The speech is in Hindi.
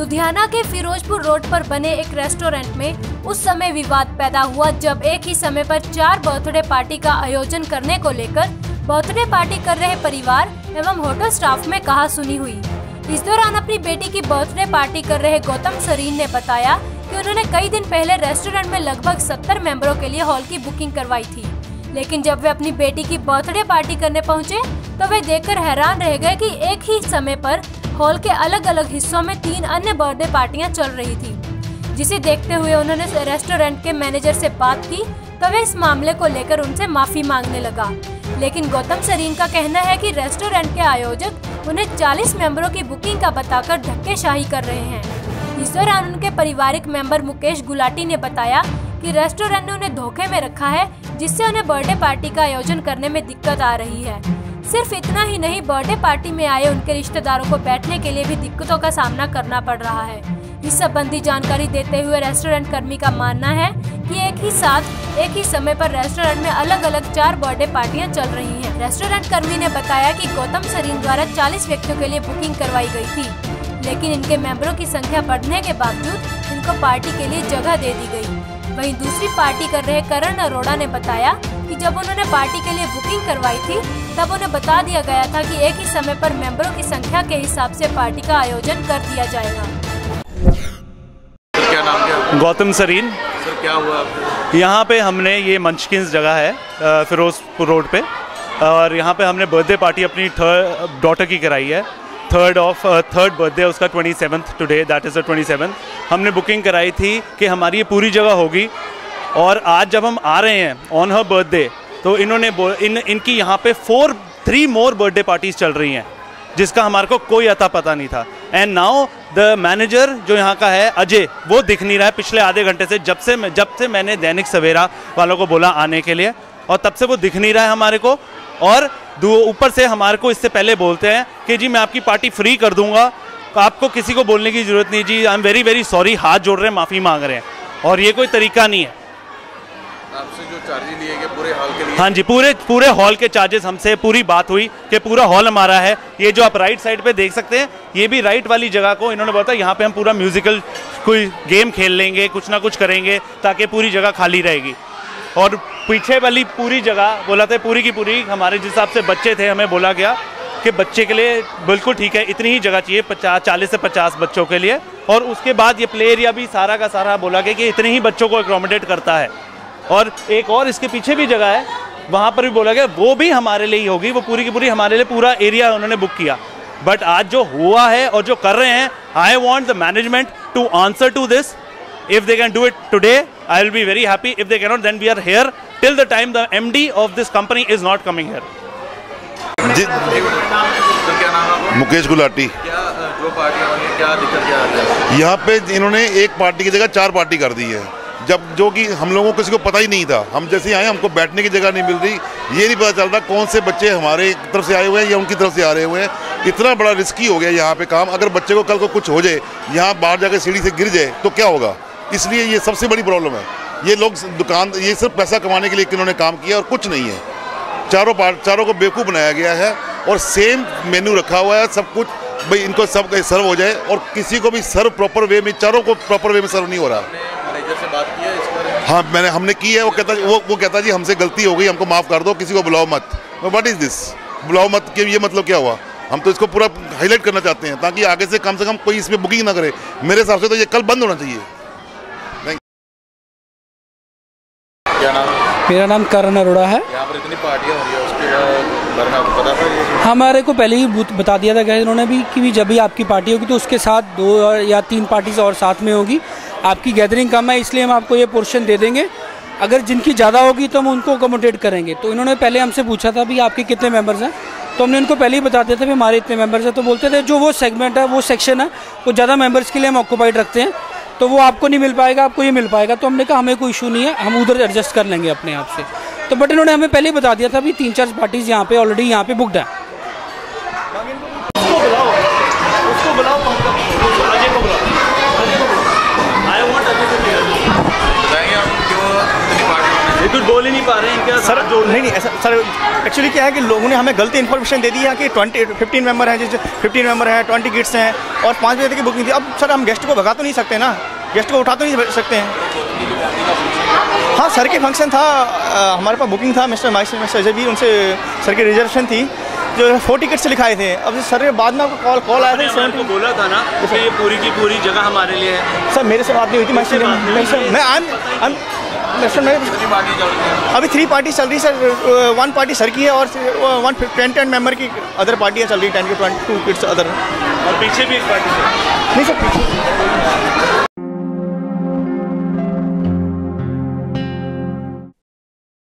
लुधियाना के फिरोजपुर रोड पर बने एक रेस्टोरेंट में उस समय विवाद पैदा हुआ जब एक ही समय पर 4 बर्थडे पार्टी का आयोजन करने को लेकर बर्थडे पार्टी कर रहे परिवार एवं होटल स्टाफ में कहासुनी हुई। इस दौरान अपनी बेटी की बर्थडे पार्टी कर रहे गौतम सरीन ने बताया कि उन्होंने कई दिन पहले रेस्टोरेंट में लगभग 70 मेंबरों के लिए हॉल की बुकिंग करवाई थी, लेकिन जब वे अपनी बेटी की बर्थडे पार्टी करने पहुंचे तो वे देखकर हैरान रह गए कि एक ही समय पर हॉल के अलग अलग हिस्सों में 3 अन्य बर्थडे पार्टियां चल रही थी, जिसे देखते हुए उन्होंने रेस्टोरेंट के मैनेजर से बात की तो वे इस मामले को लेकर उनसे माफी मांगने लगा। लेकिन गौतम सरीन का कहना है कि रेस्टोरेंट के आयोजक उन्हें 40 मेंबरों की बुकिंग का बताकर धक्केशाही कर रहे हैं। इस दौरान उनके पारिवारिक मेंबर मुकेश गुलाटी ने बताया कि रेस्टोरेंट ने उन्हें धोखे में रखा है, जिससे उन्हें बर्थडे पार्टी का आयोजन करने में दिक्कत आ रही है। सिर्फ इतना ही नहीं, बर्थडे पार्टी में आए उनके रिश्तेदारों को बैठने के लिए भी दिक्कतों का सामना करना पड़ रहा है। इस संबंधी जानकारी देते हुए रेस्टोरेंट कर्मी का मानना है कि एक ही साथ एक ही समय पर रेस्टोरेंट में अलग अलग 4 बर्थडे पार्टियां चल रही हैं। रेस्टोरेंट कर्मी ने बताया कि गौतम सरीन द्वारा 40 व्यक्तियों के लिए बुकिंग करवाई गई थी, लेकिन इनके मेंबरों की संख्या बढ़ने के बावजूद इनको पार्टी के लिए जगह दे दी गई। वहीं दूसरी पार्टी कर रहे करण अरोड़ा ने बताया कि जब उन्होंने पार्टी के लिए बुकिंग करवाई थी तब उन्हें बता दिया गया था कि एक ही समय पर मेंबरों की संख्या के हिसाब से पार्टी का आयोजन कर दिया जाएगा। क्या नाम क्या? गौतम सरीन। सर क्या हुआ? यहाँ पे हमने ये मंचकिन जगह है फिरोजपुर रोड पे, और यहाँ पे हमने बर्थडे पार्टी अपनी डॉटर की कराई है। थर्ड बर्थडे उसका 27th today, that is the 27th। हमने बुकिंग कराई थी कि हमारी ये पूरी जगह होगी, और आज जब हम आ रहे हैं ऑन हर बर्थडे तो इन्होंने इनकी यहाँ पे 3 मोर बर्थडे पार्टीज चल रही हैं, जिसका हमारे को कोई अता पता नहीं था। एंड नाउ द मैनेजर जो यहाँ का है अजय, वो दिख नहीं रहा है पिछले आधे घंटे से, जब से मैंने दैनिक सवेरा वालों को बोला आने के लिए, और तब से वो दिख नहीं रहा है हमारे को। और ऊपर से हमारे को इससे पहले बोलते हैं कि जी मैं आपकी पार्टी फ्री कर दूंगा, आपको किसी को बोलने की जरूरत नहीं, जी I am very very sorry, हाथ जोड़ रहे हैं, माफ़ी मांग रहे हैं, और ये कोई तरीका नहीं है। आपसे जो चार्जेस लिए गए पूरे हॉल के लिए? हाँ जी, पूरे हॉल के चार्जेस, हमसे पूरी बात हुई कि पूरा हॉल हमारा है। ये जो आप राइट साइड पे देख सकते हैं, ये भी राइट वाली जगह को इन्होंने बताया यहाँ पे हम पूरा म्यूजिकल कोई गेम खेल लेंगे, कुछ ना कुछ करेंगे ताकि पूरी जगह खाली रहेगी। और पीछे वाली पूरी जगह बोला था पूरी की पूरी, हमारे जिस हिसाब से बच्चे थे हमें बोला गया कि बच्चे के लिए बिल्कुल ठीक है, इतनी ही जगह चाहिए 40 से 50 बच्चों के लिए। और उसके बाद ये प्ले एरिया भी सारा का सारा बोला गया कि इतने ही बच्चों को एकोमोडेट करता है। और एक और इसके पीछे भी जगह है, वहाँ पर भी बोला गया वो भी हमारे लिए ही होगी, वो पूरी की पूरी हमारे लिए पूरा एरिया उन्होंने बुक किया। बट आज जो हुआ है और जो कर रहे हैं, I want the management to answer to this. If they can do it today, I will be very happy. If they cannot, then we are here till the time the MD of this company is not coming here. जी, क्या नाम है? मुकेश गुलाटी। क्या जो पार्टियां हो रही हैं, क्या दिक्कत क्या आ रही है? यहाँ पे इन्होंने एक पार्टी की जगह 4 पार्टी कर दी है, जब जो कि हम लोगों को किसी को पता ही नहीं था। हम जैसे आए हमको बैठने की जगह नहीं मिल रही, ये नहीं पता चल रहा कौन से बच्चे हमारे तरफ से आए हुए हैं या उनकी तरफ से आ रहे हुए हैं। इतना बड़ा रिस्की हो गया यहाँ पे काम। अगर बच्चे को कल को कुछ हो जाए, यहाँ बाहर जाकर सीढ़ी से गिर जाए तो क्या होगा? इसलिए ये सबसे बड़ी प्रॉब्लम है। ये लोग ये सिर्फ पैसा कमाने के लिए इन्होंने काम किया और कुछ नहीं है। चारों को बेवकूफ़ बनाया गया है और सेम मेन्यू रखा हुआ है, सब कुछ भाई इनको सब सर्व हो जाए, और किसी को भी सर्व प्रॉपर वे में, चारों को प्रॉपर वे में सर्व नहीं हो रहा। मैनेजर से बात की है इस बारे में? हाँ, हमने की है। वो कहता जी हमसे गलती हो गई, हमको माफ़ कर दो, किसी को बुलाओ मत। What is this? बुलाओ मत के ये मतलब क्या हुआ? हम तो इसको पूरा हाईलाइट करना चाहते हैं ताकि आगे से कम कोई इसमें बुकिंग ना करे। मेरे हिसाब से तो ये कल बंद होना चाहिए। क्या नाम? मेरा नाम करण अरोड़ा है। यहाँ पर इतनी पार्टियाँ हो रही है, उसके बारे में आपको पता था? हमारे को पहले ही बता दिया था कि इन्होंने भी कि जब भी आपकी पार्टी होगी तो उसके साथ 2 या 3 पार्टीज और साथ में होगी। आपकी गैदरिंग कम है, इसलिए हम आपको ये पोर्शन दे देंगे। अगर जिनकी ज़्यादा होगी तो हम उनको अकोमोडेट करेंगे। तो इन्होंने पहले हमसे पूछा था भी आपके कितने मेंबर्स हैं, तो हमने उनको पहले ही बता दिया था भी हमारे इतने मेंबर्स हैं। तो बोलते थे जो वो सेगमेंट है, वो सेक्शन है, वो ज़्यादा मेंबर्स के लिए हम ऑक्यूपाइड रखते हैं, तो वो आपको नहीं मिल पाएगा, आपको ये मिल पाएगा। तो हमने कहा हमें कोई इशू नहीं है, हम उधर एडजस्ट कर लेंगे अपने आप से। तो बट इन्होंने हमें पहले ही बता दिया था भी 3-4 पार्टीज यहाँ पे ऑलरेडी यहाँ पे बुकड है। कुछ बोल ही नहीं पा रहे हैं इनका सर। नहीं ऐसा सर, एक्चुअली क्या है कि लोगों ने हमें गलती इन्फॉर्मेशन दे दी है कि 15 मेंबर हैं, जैसे 15 मेंबर हैं, 20 किट्स हैं और 5 बजे तक की बुकिंग थी। अब सर हम गेस्ट को भगा तो नहीं सकते ना, गेस्ट को उठा तो नहीं सकते हैं। हाँ सर के फंक्शन था, हमारे पास बुकिंग था, मिस्टर अजय भी, उनसे सर की रिजर्वेशन थी जो 4 टिकट से लिखाए थे। अब सर ने बाद में आपको कॉल आया था, हमको बोला था ना कि ये पूरी की पूरी जगह हमारे लिए है। सर मेरे से बात नहीं हुई थी, मैं अभी 3 पार्टी चल रही सर, 1 पार्टी सर की है और 10 मेंबर की अदर पार्टियाँ चल रही, 10 के 22 किट्स अदर। और पीछे भी एक पार्टी नहीं सर, पीछे